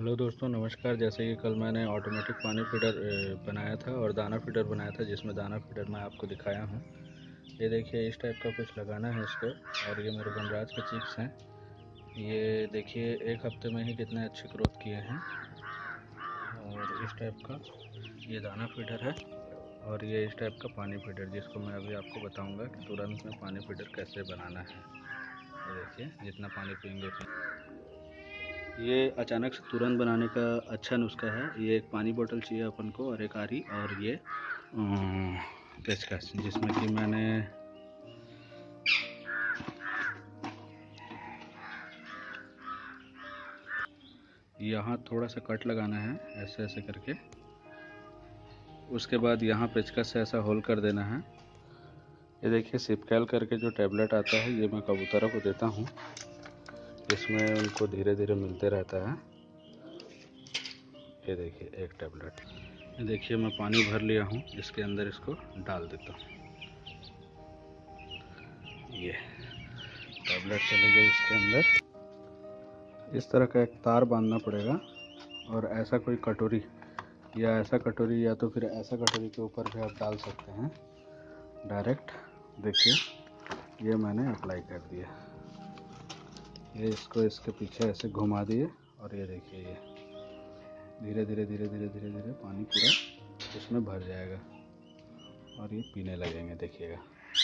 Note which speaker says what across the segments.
Speaker 1: Hello दोस्तों, नमस्कार। जैसे कि कल मैंने ऑटोमेटिक पानी फीडर बनाया था और दाना फीडर बनाया था, जिसमें दाना फीडर मैं आपको दिखाया हूँ। ये देखिए, इस टाइप का कुछ लगाना है इसको। और ये मेरे वनराज के चिक्स हैं। ये देखिए, एक हफ्ते में ही कितने अच्छे ग्रोथ किए हैं। और इस टाइप का ये दाना फीडर है और ये इस टाइप का पानी फीडर, जिसको मैं अभी आपको बताऊँगा कि तुरंत में पानी फीडर कैसे बनाना है। ये देखिए, जितना पानी पियेंगे उतना। ये अचानक से तुरंत बनाने का अच्छा नुस्खा है। ये एक पानी बोतल चाहिए अपन को और एक आरी और ये पेचकस, जिसमें कि मैंने यहाँ थोड़ा सा कट लगाना है ऐसे ऐसे करके। उसके बाद यहाँ पेचकस से ऐसा होल कर देना है। ये देखिए, सिपकैल करके जो टैबलेट आता है, ये मैं कबूतरों को देता हूँ। इसमें उनको धीरे धीरे मिलते रहता है। ये देखिए, एक टैबलेट। ये देखिए, मैं पानी भर लिया हूँ, इसके अंदर इसको डाल देता हूँ। ये टैबलेट चले गए इसके अंदर। इस तरह का एक तार बांधना पड़ेगा और ऐसा कोई कटोरी या तो फिर ऐसा कटोरी के ऊपर भी आप डाल सकते हैं डायरेक्ट। देखिए, ये मैंने अप्लाई कर दिया। ये इसको इसके पीछे ऐसे घुमा दिए और ये देखिए, ये धीरे धीरे धीरे धीरे धीरे धीरे पानी पूरा इसमें भर जाएगा और ये पीने लगेंगे। देखिएगा,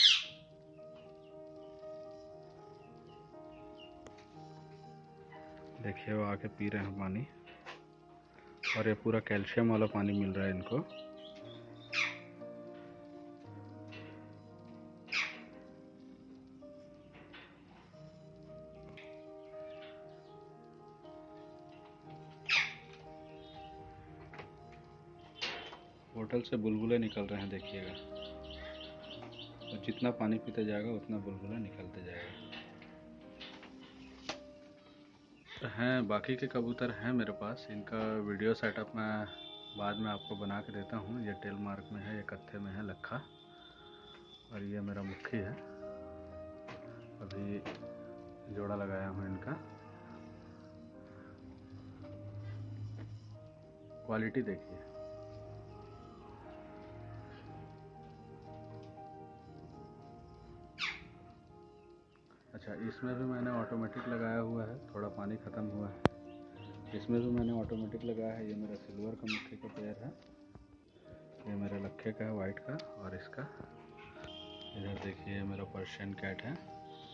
Speaker 1: देखिए वो आके पी रहे हैं पानी। और ये पूरा कैल्शियम वाला पानी मिल रहा है इनको। बोतल से बुलबुले निकल रहे हैं, देखिएगा। और जितना पानी पीते जाएगा उतना बुलबुला निकलते जाएगा। हैं बाकी के कबूतर हैं मेरे पास। इनका वीडियो सेटअप मैं बाद में आपको बना के देता हूँ। ये टेल मार्क में है, ये कत्थे में है लखा, और ये मेरा मुखी है। अभी जोड़ा लगाया हूँ इनका। क्वालिटी देखिए। अच्छा, इसमें भी मैंने ऑटोमेटिक लगाया हुआ है। थोड़ा पानी ख़त्म हुआ है, इसमें भी मैंने ऑटोमेटिक लगाया है। ये मेरा सिल्वर का मुखी का पेयर है, ये मेरे लखे का है, वाइट का। और इसका इधर देखिए, ये मेरा पर्शियन कैट है।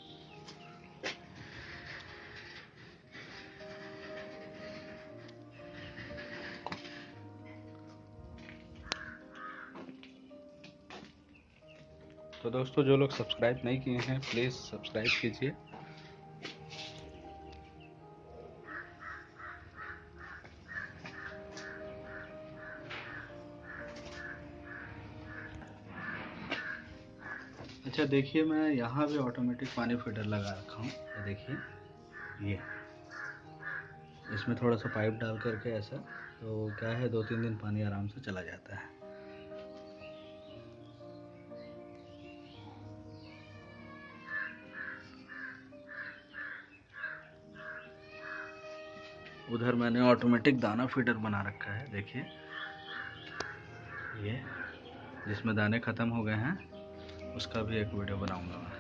Speaker 1: तो दोस्तों, जो लोग सब्सक्राइब नहीं किए हैं, प्लीज़ सब्सक्राइब कीजिए। अच्छा देखिए, मैं यहाँ भी ऑटोमेटिक पानी फीडर लगा रखा हूँ। ये देखिए, ये इसमें थोड़ा सा पाइप डाल करके ऐसा, तो क्या है, 2-3 दिन पानी आराम से चला जाता है। उधर मैंने ऑटोमेटिक दाना फीडर बना रखा है, देखिए ये, जिसमें दाने ख़त्म हो गए हैं। उसका भी एक वीडियो बनाऊंगा मैं।